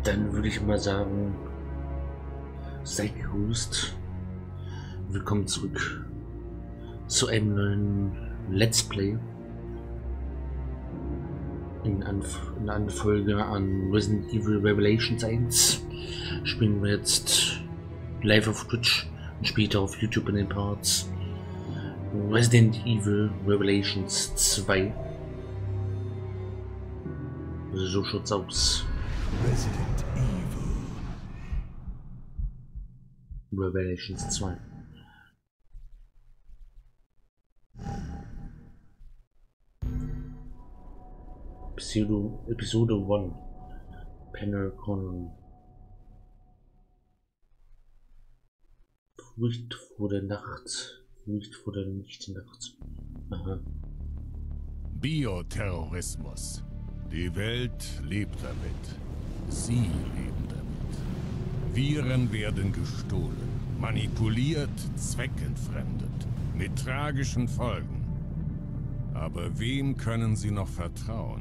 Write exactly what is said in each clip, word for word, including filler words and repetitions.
Dann würde ich mal sagen, sei gegrüßt. Willkommen zurück zu einem neuen Let's Play. In, Anf in einer Folge an Resident Evil Revelations eins spielen wir jetzt live auf Twitch und später auf YouTube in den Parts Resident Evil Revelations zwei. Also so schaut's aus. Resident Evil. Revelations zwei. Episode, Episode eins. Panel Con. Furcht vor der Nacht. Furcht vor der Nicht-Nacht. Aha. Bioterrorismus. Die Welt lebt damit. Sie leben damit. Viren werden gestohlen, manipuliert, zweckentfremdet. Mit tragischen Folgen. Aber wem können Sie noch vertrauen?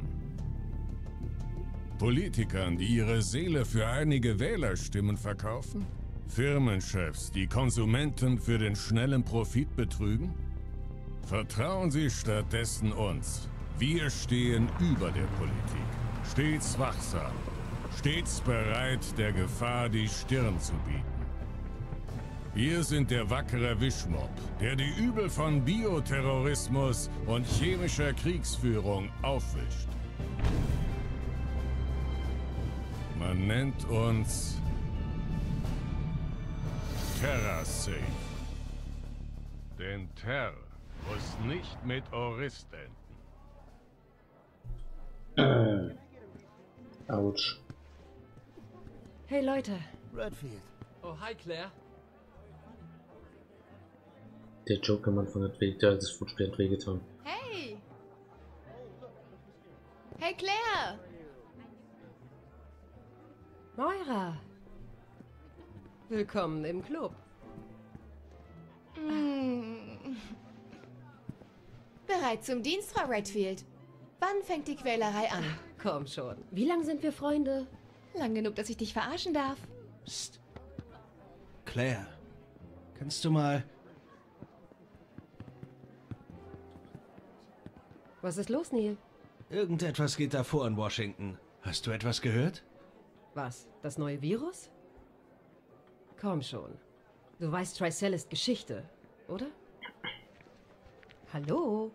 Politikern, die ihre Seele für einige Wählerstimmen verkaufen? Firmenchefs, die Konsumenten für den schnellen Profit betrügen? Vertrauen Sie stattdessen uns. Wir stehen über der Politik, stets wachsam, stets bereit, der Gefahr die Stirn zu bieten. Wir sind der wackere Wischmopp, der die Übel von Bioterrorismus und chemischer Kriegsführung aufwischt. Man nennt uns TerraSafe. Denn Ter muss nicht mit Orist enden. Äh. Autsch. Hey Leute. Redfield. Oh, hi Claire. Der Joker-Mann von der Weg, der hat das Footspiel wehgetan. Hey. Hey Claire. Moira. Willkommen im Club. Mm. Bereit zum Dienst, Frau Redfield. Wann fängt die Quälerei an? Komm schon. Wie lange sind wir Freunde? Lang genug, dass ich dich verarschen darf. Psst. Claire, kannst du mal... Was ist los, Neil? Irgendetwas geht da vor in Washington. Hast du etwas gehört? Was? Das neue Virus? Komm schon. Du weißt, Tricell ist Geschichte, oder? Hallo?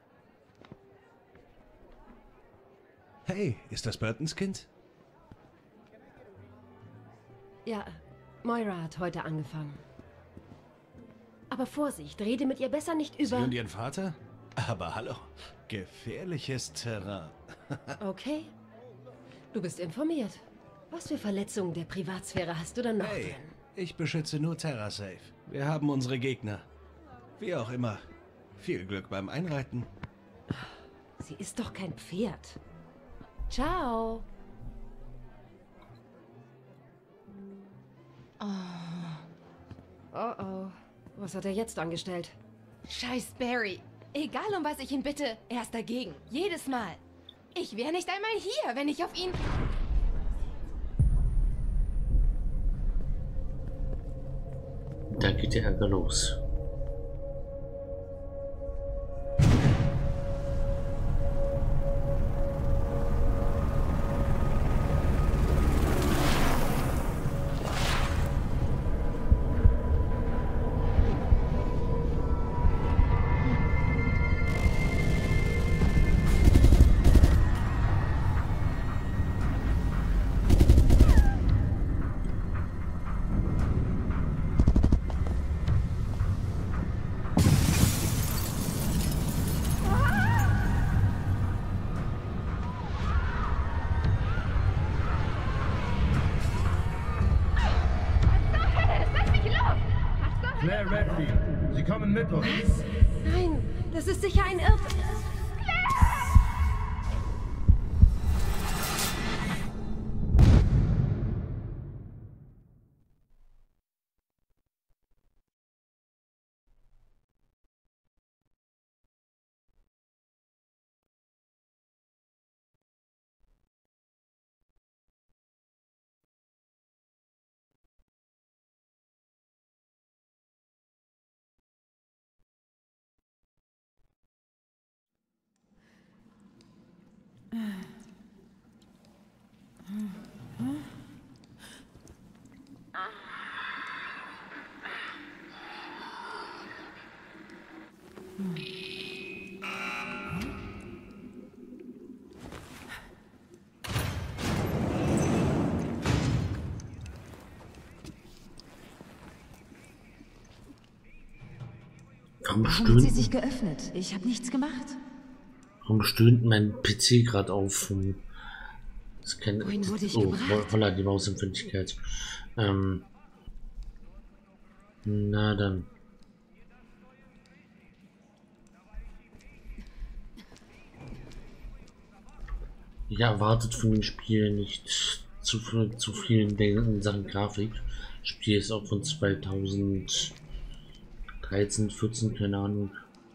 Hey, ist das Burtons Kind? Ja, Moira hat heute angefangen. Aber Vorsicht, rede mit ihr besser nicht Sie über... und ihren Vater? Aber hallo, gefährliches Terrain. Okay. Du bist informiert. Was für Verletzungen der Privatsphäre hast du dann noch Hey, drin? ich beschütze nur TerraSafe. Wir haben unsere Gegner. Wie auch immer. Viel Glück beim Einreiten. Sie ist doch kein Pferd. Ciao. Oh oh. Was hat er jetzt angestellt? Scheiß Barry. Egal, um was ich ihn bitte, er ist dagegen. Jedes Mal. Ich wäre nicht einmal hier, wenn ich auf ihn... Da geht der Ärger los. Claire Redfield, Sie kommen mit uns. Nein, das ist sicher ein Irrtum. Warum Warum hat sie stöhnt, sich geöffnet? Ich habe nichts gemacht. warum stöhnt mein P C gerade auf? Das kann, Wohin wurde ich oh, gebracht? voller die Mausempfindlichkeit. Ähm, na dann. Ja, erwartet von dem Spiel nicht zu viel, zu viel in, der, in Sachen Grafik. Das Spiel ist auch von zweitausenddreizehn, vierzehn, keine Ahnung.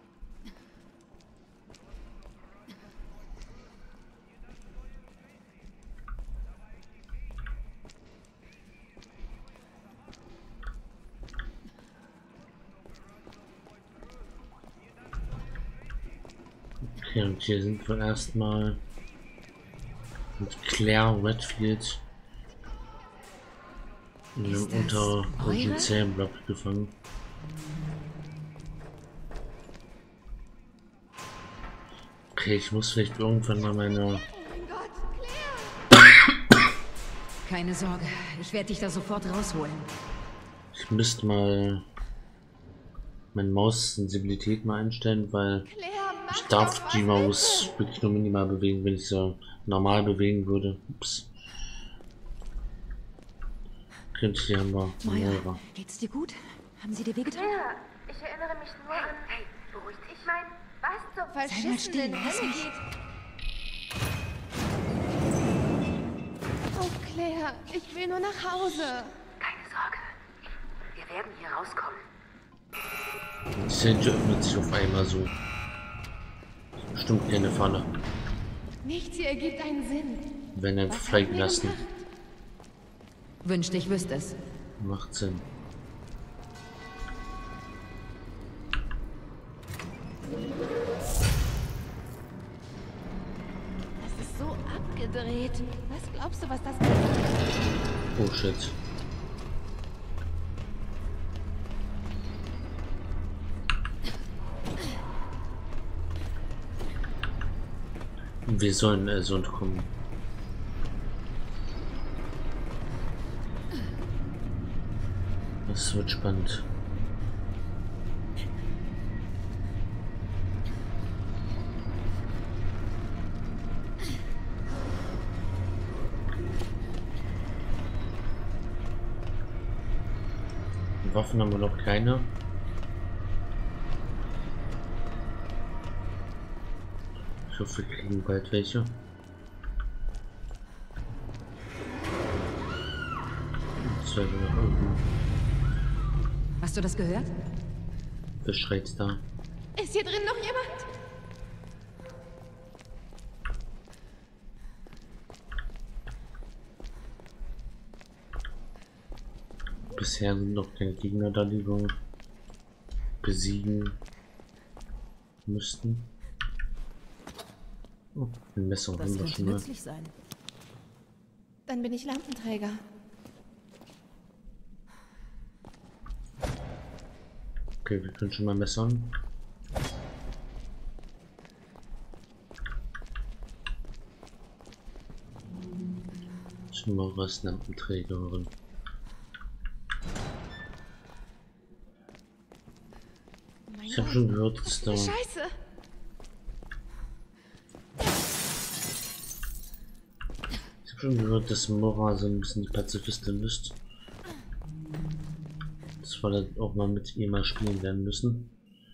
Okay, und hier sind wir erstmal mit Claire Redfield in einem Ist das unter eure? unter Zellenblock gefangen. Okay, ich muss vielleicht irgendwann mal meine... Oh mein Gott, Claire! Keine Sorge, ich werde dich da sofort rausholen. Ich müsste mal meine Maus-Sensibilität mal einstellen, weil Claire, mach ich darf doch die was, Maus bitte. wirklich nur minimal bewegen, wenn ich sie normal bewegen würde. Ups. Könnte die haben wir. Moira, Ja. geht's dir gut? Haben sie dir wehgetan? Ja, ich erinnere mich nur an... Hey, beruhig dich. Ich meine, was zum... mal Verschissen still, in lass Hölle mich. geht. Oh, Claire, ich will nur nach Hause. Keine Sorge. Wir werden hier rauskommen. Die Tür öffnet sich auf einmal so. Bestimmt keine Falle. Nichts hier ergibt einen Sinn. Wenn einfach Was haben wir freigelassen. gemacht? Wünschte, ich wüsste es. Macht Sinn. Das ist so abgedreht. Was glaubst du, was das ist? Oh shit. Wir sollen also entkommen. Das wird spannend. Waffen haben wir noch keine. Ich hoffe, wir kriegen bald welche. Das wäre nach oben. Hast du das gehört? Wer schreit da? Ist hier drin noch jemand? Bisher sind noch keine Gegner da, die wir besiegen müssten. Oh, ein Messer Das haben wir könnte schon mal. nützlich sein. Dann bin ich Lampenträger. Okay, wir können schon mal messern. Schon was Lampenträgerin. Oh mein Ich habe Gott, schon gehört, dass da Scheiße! ich habe schon gehört, dass Mora so ein bisschen die Pazifistin ist. Das war dann auch mal mit ihr mal spielen werden müssen.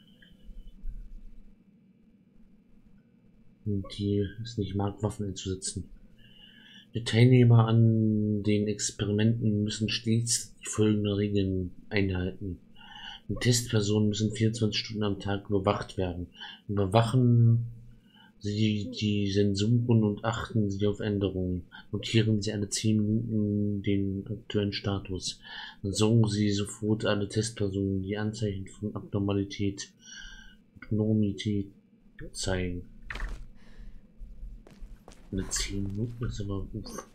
Und die es nicht mag, Waffen einzusetzen. Die Teilnehmer an den Experimenten müssen stets die folgenden Regeln einhalten. Die Testpersonen müssen vierundzwanzig Stunden am Tag überwacht werden. Überwachen Sie die Sensoren und achten Sie auf Änderungen. Notieren Sie alle zehn Minuten den aktuellen Status. Dann sorgen Sie sofort alle Testpersonen, die Anzeichen von Abnormalität, Abnormität zeigen. Eine zehn Minuten ist aber uff.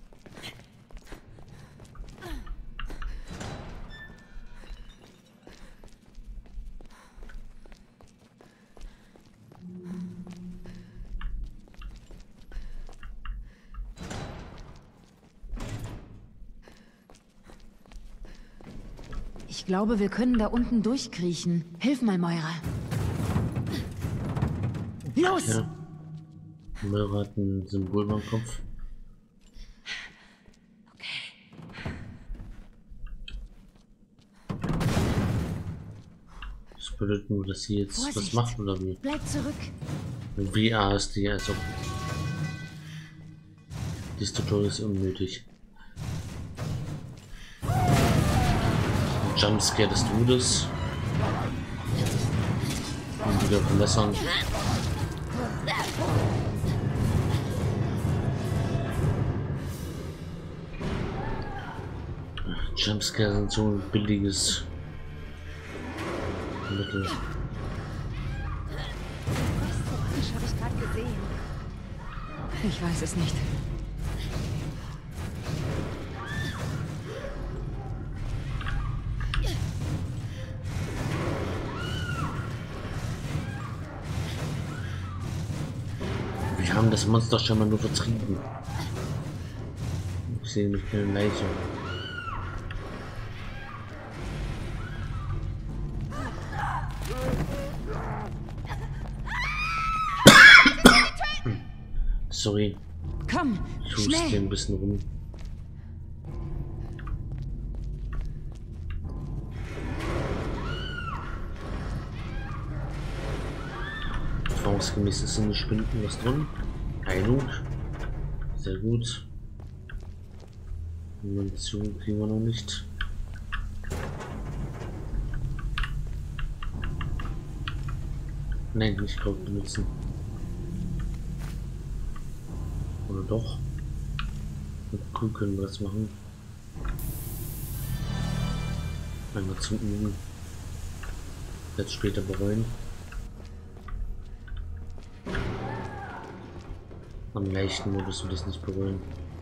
Ich glaube, wir können da unten durchkriechen. Hilf mal, Moira. Los! Ja. Moira hat ein Symbol beim Kopf. Okay. Das bedeutet nur, dass sie jetzt Vorsicht. was macht oder wie? Bleib zurück. V R ist die, also das Tutorial ist unnötig. Jumpscare des Todes. Und wieder vermessern. Jumpscare sind so ein billiges Mittel. Was habe ich gerade gesehen? Ich weiß es nicht. Wir haben das Monster schon mal nur vertrieben. Ich sehe nämlich keine Leiche. Sorry, Komm, ich huste schnell. ein bisschen rum. Erfahrungsgemäß ist in den Spinden was drin. Heilung. Sehr gut. Munition kriegen wir noch nicht. Nein, nicht kaum benutzen. Oder doch? Mit Kuh können wir das machen. Einmal zum Üben. Jetzt später bereuen. Am leichten Modus will ich es nicht bereuen.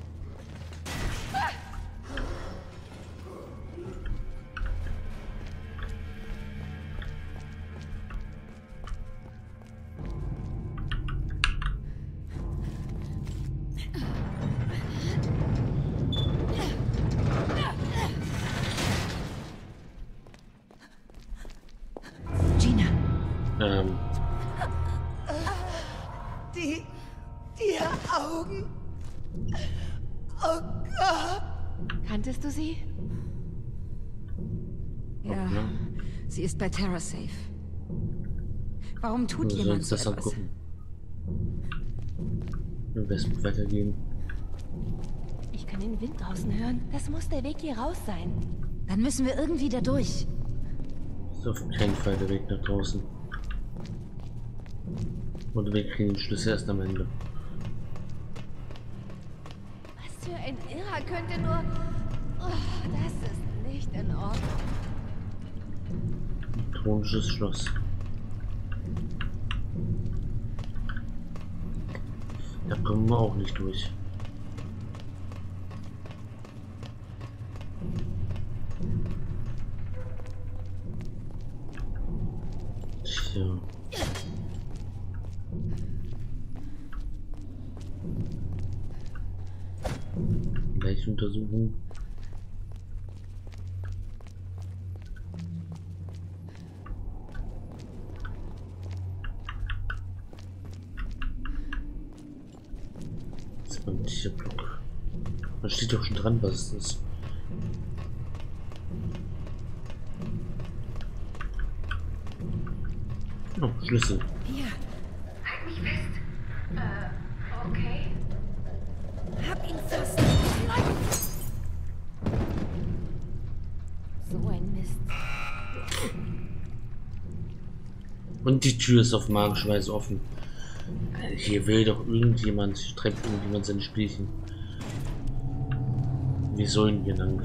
Gina, Ähm, Die... die Augen... Oh Gott! Kanntest du sie? ja, okay. sie ist bei TerraSafe. Warum tut Wir sollen jemand uns so das etwas? angucken. Am besten weitergehen. Ich kann den Wind draußen hören. Das muss der Weg hier raus sein. Dann müssen wir irgendwie da durch. Ist auf keinen Fall der Weg nach draußen. Und wir kriegen den Schlüssel erst am Ende. Was für ein Irrer könnte nur... Oh, das ist nicht in Ordnung. Elektronisches Schloss. Da kommen wir auch nicht durch. Tja. Gleich untersuchen. Das ist beim Tierblock. Da steht doch schon dran, was es ist. Oh, Schlüssel. Hier, Halt mich fest. Äh, okay. hab ihn fast. So ein Mist. Und die Tür ist auf magische Weise offen. Hier will doch irgendjemand, treibt irgendjemand seine Spielchen. Wir sollen hier lang.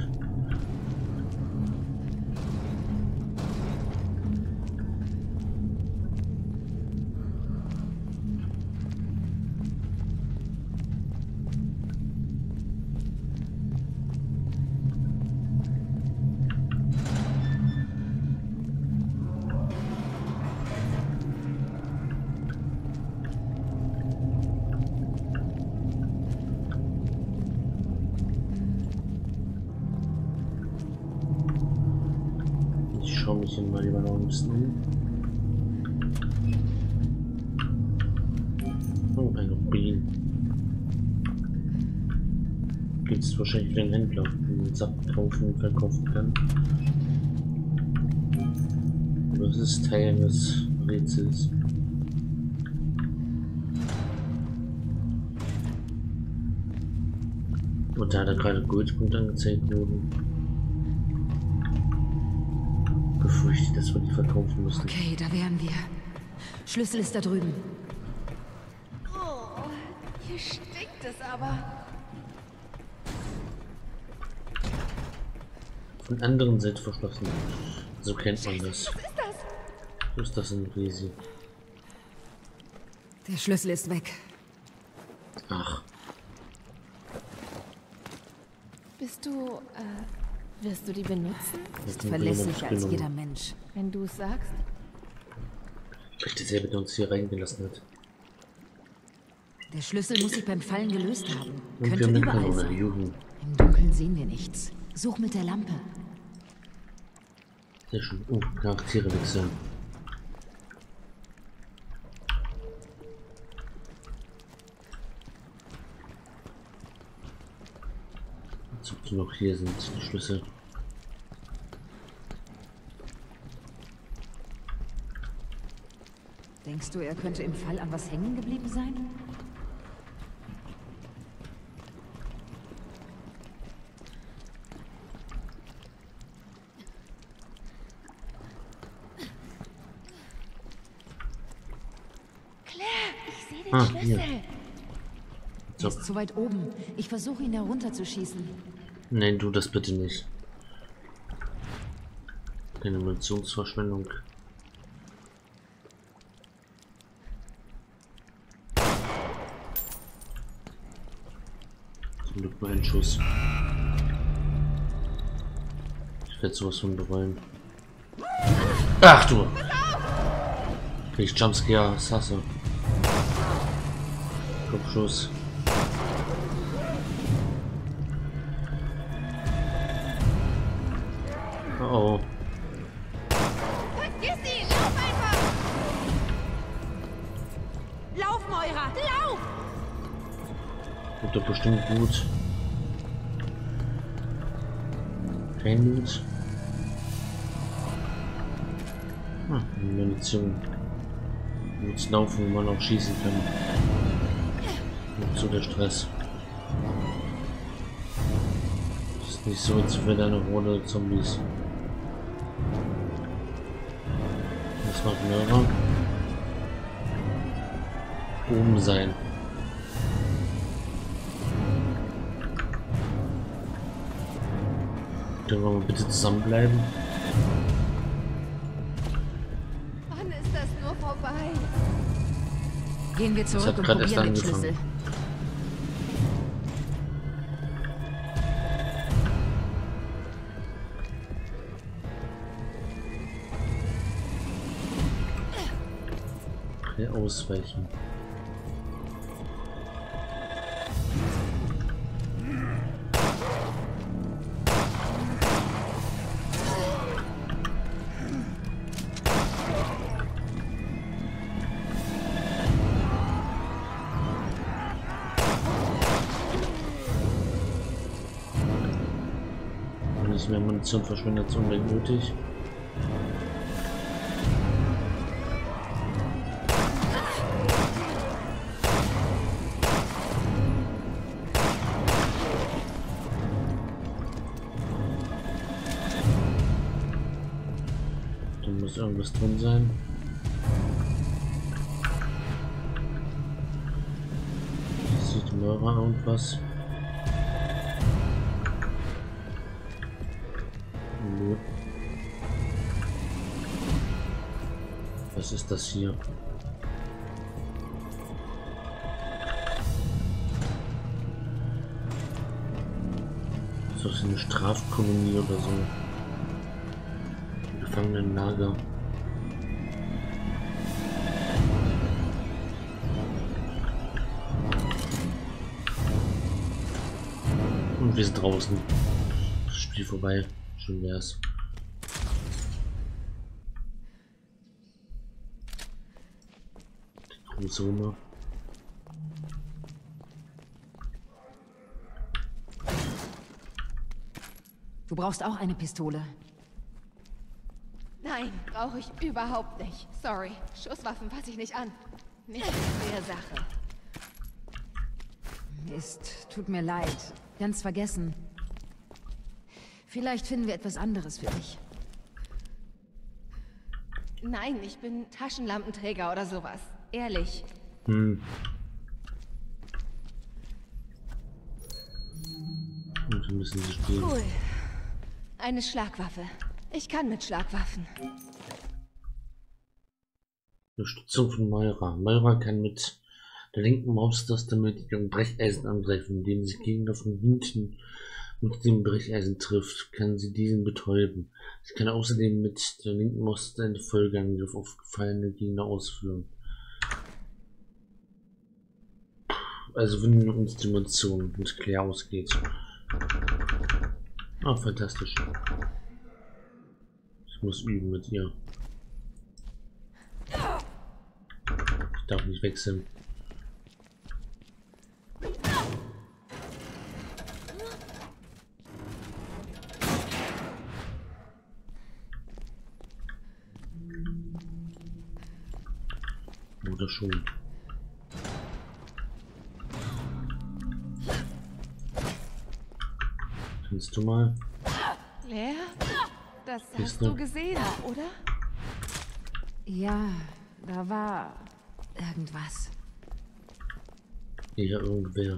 mich hier mal lieber noch ein bisschen um. Oh, ein Rubin. Gibt es wahrscheinlich für den Händler, den man Sachen kaufen und verkaufen kann. Aber das ist Teil des Rätsels. Und da hat er gerade Goldpunkt angezeigt wurden. Befürchte, dass wir die verkaufen müssen. Okay, da wären wir. Schlüssel ist da drüben. Oh, hier stinkt es aber. Von anderen Seite verschlossen. So kennt man das. Was ist das? So ist das ein Riesi. Der Schlüssel ist weg. Ach. Bist du, äh, wirst du die benutzen? Ist verlässlicher als jeder Mensch. Wenn du es sagst. Vielleicht derselbe, der uns hier reingelassen hat. Der Schlüssel muss sich beim Fallen gelöst haben. Und Könnte wir überall Kanone, sein. Juhu. Im Dunkeln sehen wir nichts. Such mit der Lampe. Sehr schön. Oh, Charaktere wechseln. Als ob die noch hier sind, die Schlüssel. Denkst du, er könnte im Fall an was hängen geblieben sein? Claire, ich sehe den Ah, Schlüssel. hier. Er So. ist zu weit oben. Ich versuche ihn herunterzuschießen. Nein, du das bitte nicht. Keine Munitionsverschwendung. Zum Glück nur ein Schuss. Ich werde sowas von bereuen. Ach du! Krieg ich Jumpscare, das hasse. Kopfschuss. Oh. Vergiss ihn! Lauf einfach! Lauf, Moira! Lauf! Wird doch bestimmt gut. Kein Mut. Ah, Munition. Muss laufen, wo man auch schießen kann. Nicht so der Stress. Ist nicht so, als wäre da eine Runde Zombies. Was macht Mörder? Oben sein. Können wir mal bitte zusammenbleiben? Wann ist das nur vorbei? Gehen wir Das zurück hat und gerade erst probieren den angefangen. Schlüssel. Okay, ausweichen. Nicht mehr Munition verschwendet, ist unbedingt nötig. Da muss irgendwas drin sein. Sieht Mörder irgendwas? Nö. Was ist das hier? Ist das eine Strafkolonie oder so? Gefangenenlager. Und wir sind draußen. Das Spiel vorbei. Schön wär's. Summe. Du brauchst auch eine Pistole. Nein, brauche ich überhaupt nicht. Sorry, Schusswaffen fasse ich nicht an. Nicht der Sache. Mist, tut mir leid. Ganz vergessen. Vielleicht finden wir etwas anderes für dich. Nein, ich bin Taschenlampenträger oder sowas. Ehrlich. Hm. Und wir müssen sie spielen. Cool. Eine Schlagwaffe. Ich kann mit Schlagwaffen. Unterstützung von Moira. Moira kann mit der linken Maustaste mit ihrem Brecheisen angreifen, indem sie Gegner von hinten mit dem Brecheisen trifft, kann sie diesen betäuben. Sie kann außerdem mit der linken Maustaste einen Folgeangriff auf gefallene Gegner ausführen. Also wenn uns die Munition mit Claire ausgeht. Ah, fantastisch. Ich muss üben mit ihr. Ich darf nicht wechseln. Oder schon. Kannst du mal? Claire? Das Ist hast ne? du gesehen, oder? Ja, da war irgendwas. Hier irgendwer.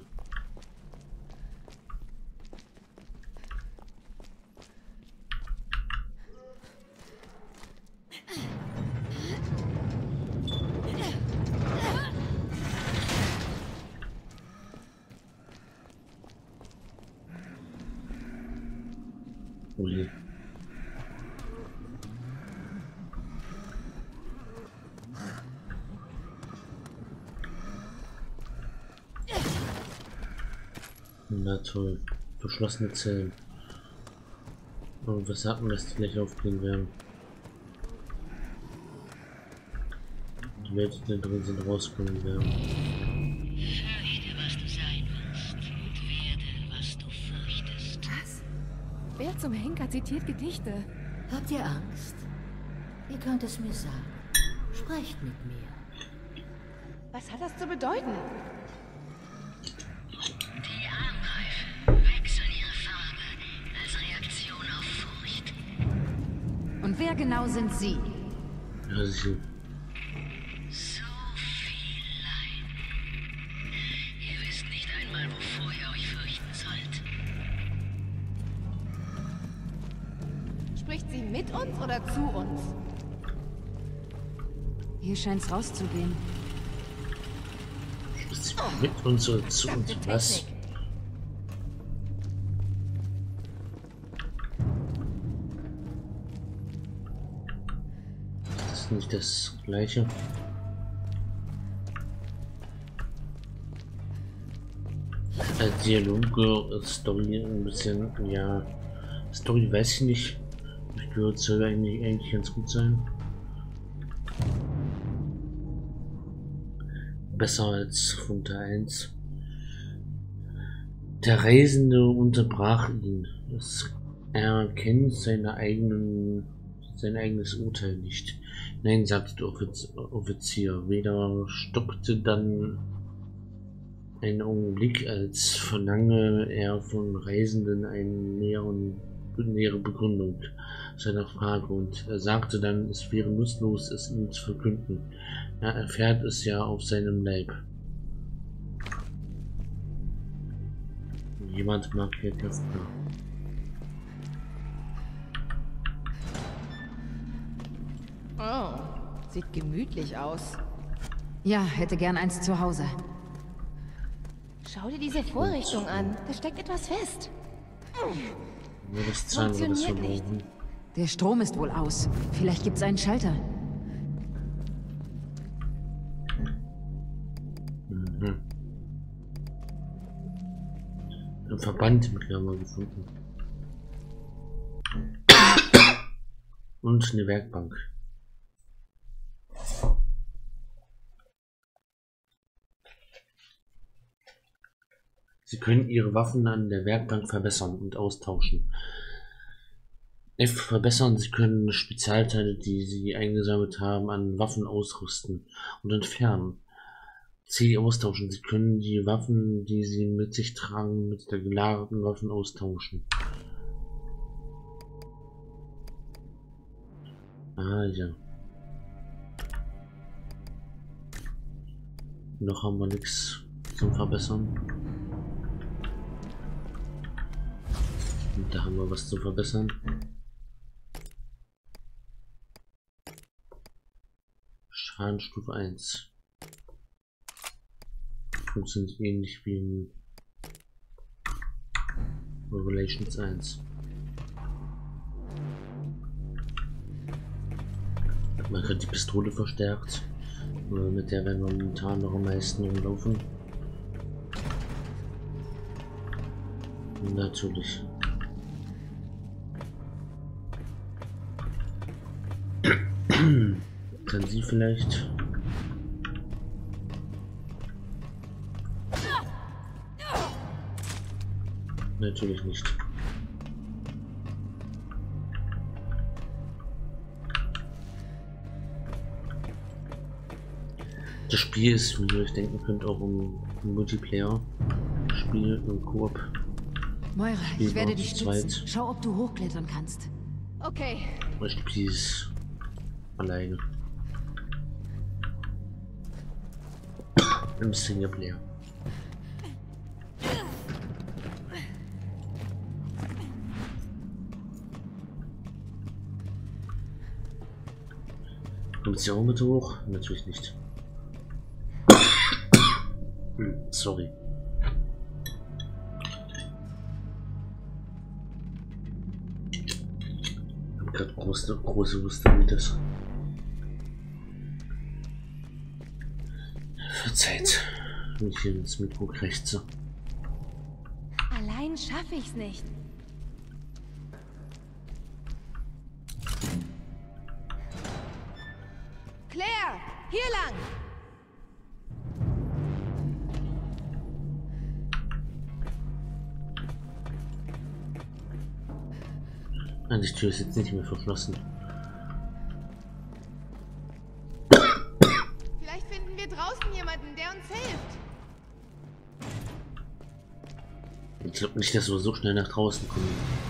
Uli. Na toll. Verschlossene Zellen. Und was hatten, dass die gleich aufgehen werden? Die Leute, die da drin sind, rauskommen werden. Fürchte, was du sein wirst, und werde, was du fürchtest. Was? Wer zum Henker zitiert Gedichte? Habt ihr Angst? Ihr könnt es mir sagen. Sprecht mit mir. Was hat das zu bedeuten? Die Angreifer wechseln ihre Farbe als Reaktion auf Furcht. Und wer genau sind sie? Ja, sie. So viel Leid. Ihr wisst nicht einmal, wovor ihr euch fürchten sollt. Spricht sie mit uns oder zu uns? Hier scheint's rauszugehen. Mit uns oder zu uns? Verdammte Was? Technik. Das ist nicht das gleiche. Als Dialoge, Story ein bisschen, ja. Story weiß ich nicht. Ich gehört, soll eigentlich, eigentlich ganz gut sein. Besser als Funte eins. Der Reisende unterbrach ihn. Es, er kennt seine eigenen, sein eigenes Urteil nicht. Nein, sagte der Offiz Offizier. Weder stockte dann einen Augenblick, als verlange er von Reisenden eine näheren, nähere Begründung seiner Frage, und er sagte dann, es wäre nutzlos, es ihm zu verkünden. Er erfährt es ja auf seinem Leib. Jemand mag hier Kafka. Oh, sieht gemütlich aus. Ja, hätte gern eins zu Hause. Schau dir diese Vorrichtung an. Da steckt etwas fest. Nur das Zahn wird es Funktioniert nicht. verbrauchen. Der Strom ist wohl aus. Vielleicht gibt's einen Schalter. Mhm. Ein Verband mit Klammer gefunden. Und eine Werkbank. Sie können Ihre Waffen an der Werkbank verbessern und austauschen. F. Verbessern. Sie können Spezialteile, die Sie eingesammelt haben, an Waffen ausrüsten und entfernen. C. Austauschen. Sie können die Waffen, die Sie mit sich tragen, mit der gelagerten Waffen austauschen. Ah ja. Noch haben wir nichts zum Verbessern. Und da haben wir was zu verbessern. Schadenstufe eins. Funktioniert ähnlich wie in Revelations eins. Man hat die Pistole verstärkt. Mit der werden wir momentan noch am meisten rumlaufen. Natürlich. Kann sie vielleicht? Natürlich nicht. Das Spiel ist, wie ihr euch denken könnt, auch ein Multiplayer-Spiel im Koop. Moira, ich werde dich stützen. zweit. Schau, ob du hochklettern kannst. Okay. Ich spiele es alleine. Im Singleplayer. Kommt sie auch mit hoch? Natürlich nicht. Hm, sorry. Ich hab grad große, große Hustemitis. Verzeiht, wenn ich hier ins Mikro krächze. Allein schaffe ich's nicht. Claire, hier lang! Nein, die Tür ist jetzt nicht mehr verschlossen. Vielleicht finden wir draußen jemanden, der uns hilft. Ich glaube nicht, dass wir so schnell nach draußen kommen.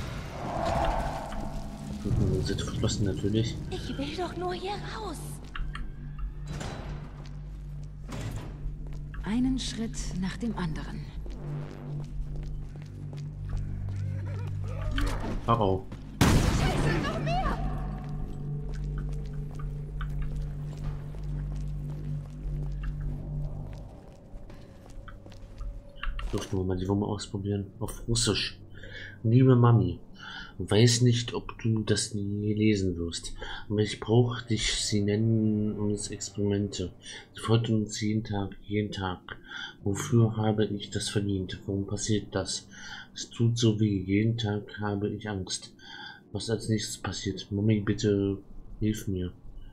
Wir sind verschlossen natürlich. Ich will doch nur hier raus. Einen Schritt nach dem anderen. Oh oh. Scheiße, noch mehr! Dürfen wir mal die Wumme ausprobieren. Auf Russisch. Liebe Mami, weiß nicht, ob du das nie lesen wirst, aber ich brauche dich, sie nennen uns Experimente. Sie folgt uns jeden Tag, jeden Tag. Wofür habe ich das verdient? Warum passiert das? Es tut so weh. Jeden Tag habe ich Angst. Was als nächstes passiert? Mami, bitte hilf mir.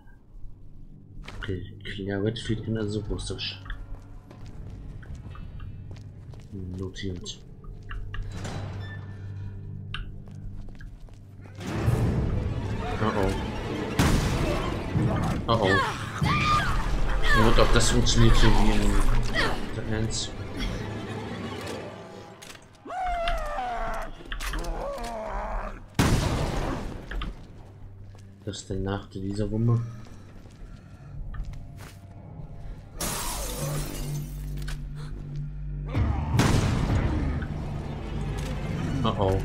Okay, Claire Redfield in also Russisch. Notiert. Oh oh. Oh oh. Ja, wird auch das funktioniert hier wie in der eins. Das ist der Nachteil dieser Wumme. Oh oh.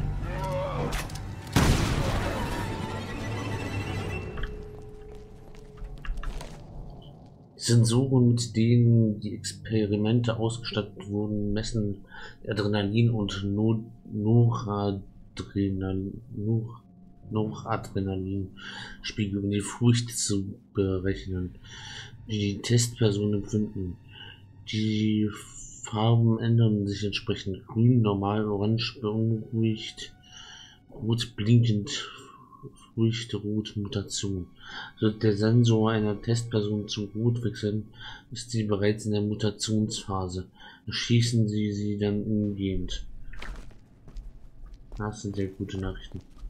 Sensoren, mit denen die Experimente ausgestattet wurden, messen Adrenalin und no Noradrenalin, Nor Noradrenalinspiegel, um die Furcht zu berechnen, die die Testpersonen empfinden. Die Farben ändern sich entsprechend: grün, normal, orange, beunruhigt, rot, blinkend, beruhigte Root-Mutation. Sollte der Sensor einer Testperson zu Root wechseln, ist sie bereits in der Mutationsphase. Erschießen Sie sie dann umgehend. Das sind sehr gute Nachrichten.